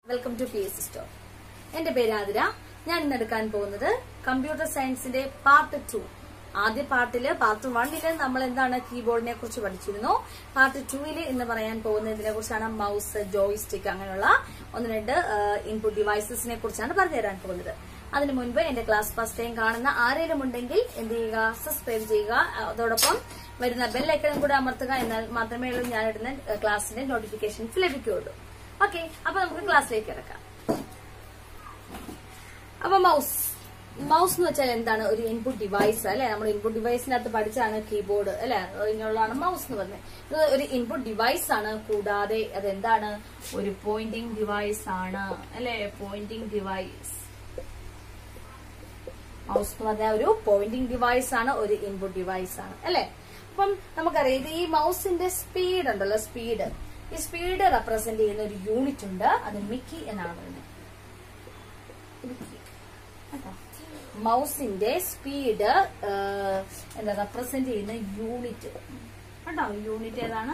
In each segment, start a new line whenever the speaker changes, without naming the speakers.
Welcome to PS store. എന്റെ പേര് ആതിര. ഞാൻ ഇന്ന് എടുക്കാൻ പോകുന്നത് കമ്പ്യൂട്ടർ സയൻസിന്റെ പാർട്ട് 2. ആദ്യ പാർട്ട് 1 നമ്മൾ എന്താണ് കീബോർഡിനെ കുറിച്ച് പഠിച്ചിരുന്നു. പാർട്ട് 2 ഇന്ന് പറയാൻ പോകുന്നതിനെ കുറിച്ചാണ് മൗസ്, ജോയ്സ്റ്റിക് അങ്ങനെയുള്ള 1-2 ഇൻപുട്ട് ഡിവൈസസിനെ കുറിച്ചാണ് പറഞ്ഞു തരാൻ പോകുന്നത്. അതിനു മുൻപ് എന്റെ ക്ലാസ് ഫസ്റ്റ് ടൈം കാണുന്ന ആരെങ്കിലും ഉണ്ടെങ്കിൽ എന്ത് ചെയ്യുക, സബ്സ്ക്രൈബ് ചെയ്യുക. അതോടൊപ്പം വരുന്ന ബെൽ ഐക്കണും കൂടെ അമർത്തുക. എന്നാൽ മാത്രമേ ഞാൻ ഇടുന്ന ക്ലാസിന്റെ നോട്ടിഫിക്കേഷൻസ് ലഭിക്കുകയുള്ളൂ. ഓക്കെ, അപ്പൊ നമുക്ക് ക്ലാസ്സിലേക്ക് കിടക്കാം. അപ്പൊ മൗസ് എന്ന് വെച്ചാൽ എന്താണ്? ഒരു ഇൻപുട്ട് ഡിവൈസ് അല്ലെ. നമ്മൾ ഇൻപുട്ട് ഡിവൈസിനകത്ത് പഠിച്ചാണ് കീബോർഡ് അല്ലെ, അതിനുള്ളതാണ് മൗസ് എന്ന് പറഞ്ഞത്. ഇത് ഒരു ഇൻപുട്ട് ഡിവൈസ് ആണ്. കൂടാതെ അതെന്താണ്? ഒരു പോയിന്റിംഗ് ഡിവൈസ് ആണ് അല്ലെ. പോയിന്റിംഗ് ഡിവൈസ്, മൗസ് എന്ന് പറഞ്ഞാൽ ഒരു പോയിന്റിംഗ് ഡിവൈസ് ആണ്, ഒരു ഇൻപുട്ട് ഡിവൈസ് ആണ് അല്ലെ. അപ്പം നമുക്കറിയാം, ഇത് ഈ മൗസിന്റെ സ്പീഡ് ഉണ്ടല്ലോ, ഈ സ്പീഡ് റെപ്രസെന്റ് ചെയ്യുന്ന ഒരു യൂണിറ്റ് ഉണ്ട്. അത് മിക്കി എന്നാണ് പറയുന്നത്. മൗസിന്റെ സ്പീഡ് എന്താ റെപ്രസെന്റ് ചെയ്യുന്ന യൂണിറ്റ് കേട്ടോ. യൂണിറ്റ് ഏതാണ്?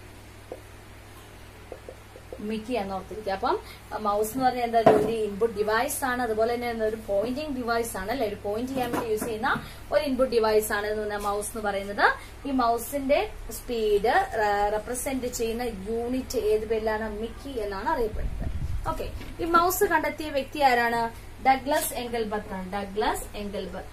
മിക്കി എന്ന് ഓർത്തിരിക്കുക. അപ്പം മൗസ് എന്ന് പറഞ്ഞാൽ എന്താ? ഒരു ഇൻപുട്ട് ഡിവൈസ് ആണ്. അതുപോലെ തന്നെ ഒരു പോയിന്റിംഗ് ഡിവൈസ് ആണ് അല്ലെ. ഒരു പോയിന്റ് ചെയ്യാൻ വേണ്ടി യൂസ് ചെയ്യുന്ന ഒരു ഇൻപുട്ട് ഡിവൈസ് ആണ് എന്ന് പറഞ്ഞാൽ മൗസ് എന്ന് പറയുന്നത്. ഈ മൗസിന്റെ സ്പീഡ് റെപ്രസെന്റ് ചെയ്യുന്ന യൂണിറ്റ് ഏത് പേരിലാണ്? മിക്കി എന്നാണ് അറിയപ്പെടുന്നത്. ഓക്കെ, ഈ മൗസ് കണ്ടെത്തിയ വ്യക്തി ആരാണ്? ഡഗ്ലസ് എംഗൽബർട്ട് ആണ്. Douglas Engelbart.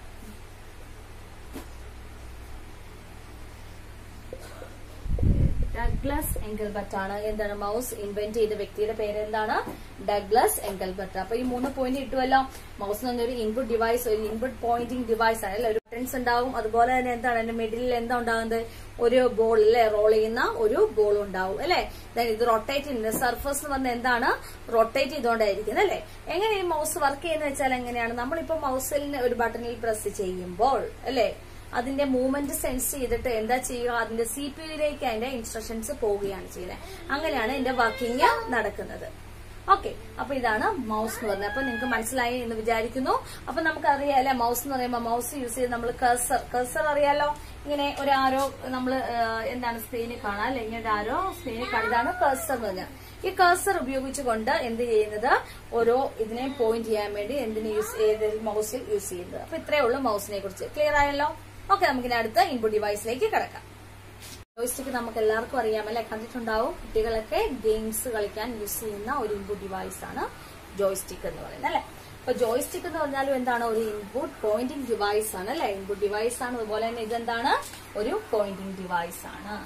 ഡഗ്ലസ് എംഗൽബർട്ട് ആണ് എന്താണ് മൗസ് ഇൻവെന്റ് ചെയ്ത വ്യക്തിയുടെ പേര് എന്താണ്? Douglas Engelbart. അപ്പൊ ഈ 3 പോയിന്റ് കിട്ടുമല്ലോ. മൗസ് എന്ന് പറഞ്ഞൊരു ഇൻപുട്ട് ഡിവൈസ്, ഒരു ഇൻപുട്ട് പോയിന്റിംഗ് ഡിവൈസ് ആണ് അല്ലെ. ഒരു ബട്ടൺസ് ഉണ്ടാവും. അതുപോലെ തന്നെ എന്താണ് അതിന്റെ മിഡിലിൽ എന്താ ഉണ്ടാകുന്നത്? ഒരു ബോൾ അല്ലെ, റോൾ ചെയ്യുന്ന ഒരു ബോൾ ഉണ്ടാവും അല്ലെ. ഇത് റൊട്ടേറ്റ് ചെയ്യുന്ന സർഫസ് എന്ന് പറഞ്ഞാൽ എന്താണ്? റൊട്ടേറ്റ് ചെയ്തുകൊണ്ടായിരിക്കുന്നത് അല്ലെ. എങ്ങനെ ഈ മൗസ് വർക്ക് ചെയ്യുന്ന വെച്ചാൽ എങ്ങനെയാണ്? നമ്മളിപ്പോ മൗസിൽ ഒരു ബട്ടണിൽ പ്രസ് ചെയ്യുമ്പോൾ അല്ലെ, അതിന്റെ മൂവ്മെന്റ് സെൻസ് ചെയ്തിട്ട് എന്താ ചെയ്യുക? അതിന്റെ CPU-യിലേക്ക് അതിന്റെ ഇൻസ്ട്രക്ഷൻസ് പോവുകയാണ് ചെയ്യുന്നത്. അങ്ങനെയാണ് ഇതിന്റെ വർക്കിംഗ് നടക്കുന്നത്. ഓക്കെ, അപ്പൊ ഇതാണ് മൗസ് എന്ന് പറഞ്ഞത്. അപ്പൊ നിങ്ങൾക്ക് മനസ്സിലായി എന്ന് വിചാരിക്കുന്നു. അപ്പൊ നമുക്കറിയാം അല്ലെ, മൗസ് എന്ന് പറയുമ്പോൾ മൗസ് യൂസ് ചെയ്ത് നമ്മൾ കഴ്സർ അറിയാലോ. ഇങ്ങനെ ഒരു ആരോ നമ്മൾ എന്താണ് സ്ക്രീനിൽ കാണാം അല്ലെ. ഇങ്ങനെ ഒരു ആരോ സ്ക്രീനിൽ കണ്ടതാണ് കഴ്സർ എന്ന് പറഞ്ഞാൽ. ഈ കഴ്സർ ഉപയോഗിച്ചുകൊണ്ട് എന്ത് ചെയ്യുന്നത്? ഓരോ ഇതിനെ പോയിന്റ് ചെയ്യാൻ വേണ്ടി ഏത് മൗസിൽ യൂസ് ചെയ്യുന്നത്. അപ്പൊ ഇത്രയേ ഉള്ളൂ മൗസിനെ കുറിച്ച്. ക്ലിയർ ആയല്ലോ? ഓക്കെ, നമുക്കിനി അടുത്ത ഇൻപുട്ട് ഡിവൈസിലേക്ക് കിടക്കാം. ജോയ്സ്റ്റിക്ക് നമുക്ക് എല്ലാവർക്കും അറിയാം അല്ലെ, കണ്ടിട്ടുണ്ടാവും. കുട്ടികളൊക്കെ ഗെയിംസ് കളിക്കാൻ യൂസ് ചെയ്യുന്ന ഒരു ഇൻപുട്ട് ഡിവൈസ് ആണ് ജോയ്സ്റ്റിക്ക് എന്ന് പറയുന്നത് അല്ലെ. അപ്പൊ ജോയ്സ്റ്റിക്ക് എന്ന് പറഞ്ഞാലും എന്താണ്? ഒരു ഇൻപുട്ട് പോയിന്റിംഗ് ഡിവൈസ് ആണ് അല്ലെ. ഇൻപുട്ട് ഡിവൈസ് ആണ്. അതുപോലെ തന്നെ ഇതെന്താണ്? ഒരു പോയിന്റിംഗ് ഡിവൈസ് ആണ്.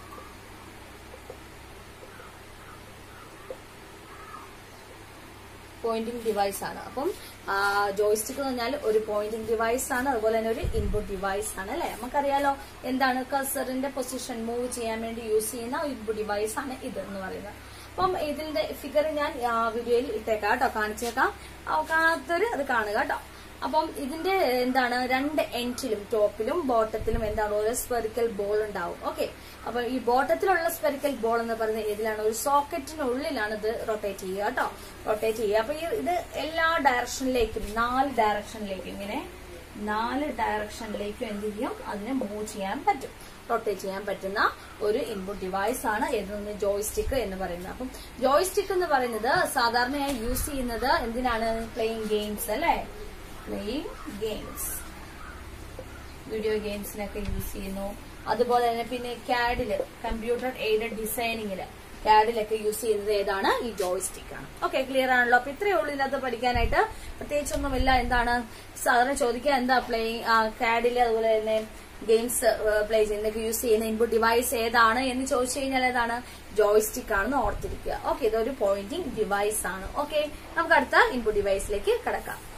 പോയിന്റിംഗ് ഡിവൈസ് ആണ്. അപ്പം ജോയ്സ്റ്റിക്ക് എന്ന് പറഞ്ഞാൽ ഒരു പോയിന്റിംഗ് ഡിവൈസ് ആണ്. അതുപോലെ തന്നെ ഒരു ഇൻപുട്ട് ഡിവൈസ് ആണ് അല്ലെ. നമുക്കറിയാലോ എന്താണ്? കഴ്സറിന്റെ പൊസിഷൻ മൂവ് ചെയ്യാൻ വേണ്ടി യൂസ് ചെയ്യുന്ന ഇൻപുട്ട് ഡിവൈസ് ആണ് ഇത് എന്ന് പറയുന്നത്. അപ്പം ഇതിന്റെ ഫിഗർ ഞാൻ വീഡിയോയിൽ ഇട്ടേക്കാം കേട്ടോ, കാണിച്ചേക്കാം. കാണാത്തവര് അത് കാണുക കേട്ടോ. അപ്പം ഇതിന്റെ എന്താണ്? 2 എൻഡിലും ടോപ്പിലും ബോട്ടത്തിലും എന്താണ്? ഒരു സ്പെറിക്കൽ ബോൾ ഉണ്ടാവും. ഓക്കെ, അപ്പൊ ഈ ബോട്ടത്തിലുള്ള സ്പെറിക്കൽ ബോൾ എന്ന് പറയുന്നത് ഏതിലാണ്? ഒരു സോക്കറ്റിനുള്ളിലാണ് ഇത് റൊട്ടേറ്റ് ചെയ്യുക കേട്ടോ. റൊട്ടേറ്റ് ചെയ്യുക. അപ്പൊ ഇത് എല്ലാ ഡയറക്ഷനിലേക്കും 4 ഡയറക്ഷനിലേക്കും ഇങ്ങനെ 4 ഡയറക്ഷനിലേക്കും എന്ത് ചെയ്യും? അതിനെ മൂവ് ചെയ്യാൻ പറ്റും, റൊട്ടേറ്റ് ചെയ്യാൻ പറ്റുന്ന ഒരു ഇൻപുട്ട് ഡിവൈസ് ആണ് ഏതെന്ന്? ജോയ്സ്റ്റിക്ക് എന്ന് പറയുന്നത്. അപ്പം ജോയ്സ്റ്റിക്ക് എന്ന് പറയുന്നത് സാധാരണയായി യൂസ് ചെയ്യുന്നത് എന്തിനാണ്? പ്ലേയിങ് ഗെയിംസ് അല്ലെ. പ്ലേയിങ് ഗെയിംസ്, വീഡിയോ ഗെയിംസിനൊക്കെ യൂസ് ചെയ്യുന്നു. അതുപോലെ തന്നെ പിന്നെ CAD-ല്, കമ്പ്യൂട്ടർ എയ്ഡഡ് ഡിസൈനിങ്ങില്, CAD-ലൊക്കെ യൂസ് ചെയ്യുന്നത് ഏതാണ്? ഈ ജോയ്സ്റ്റിക്ക് ആണ്. ഓക്കെ, ക്ലിയർ ആണല്ലോ. അപ്പൊ ഇത്രയേ ഉള്ളൂ ഇതിനകത്ത് പഠിക്കാനായിട്ട്. പ്രത്യേകിച്ചൊന്നുമില്ല. എന്താണ് സാധാരണ ചോദിക്കുക? എന്താ പ്ലേയിങ് CAD-ല് അതുപോലെ തന്നെ ഗെയിംസ് പ്ലേ ചെയ്യുന്നതൊക്കെ യൂസ് ചെയ്യുന്ന ഇൻപുട്ട് ഡിവൈസ് ഏതാണ് എന്ന് ചോദിച്ചു കഴിഞ്ഞാൽ ഏതാണ്? ജോയ്സ്റ്റിക്ക് ആണെന്ന് ഓർത്തിരിക്കുക. ഓക്കെ, ഇതൊരു പോയിന്റിംഗ് ഡിവൈസ് ആണ്. ഓക്കെ, നമുക്ക് അടുത്ത ഇൻപുട്ട് ഡിവൈസിലേക്ക് കടക്കാം.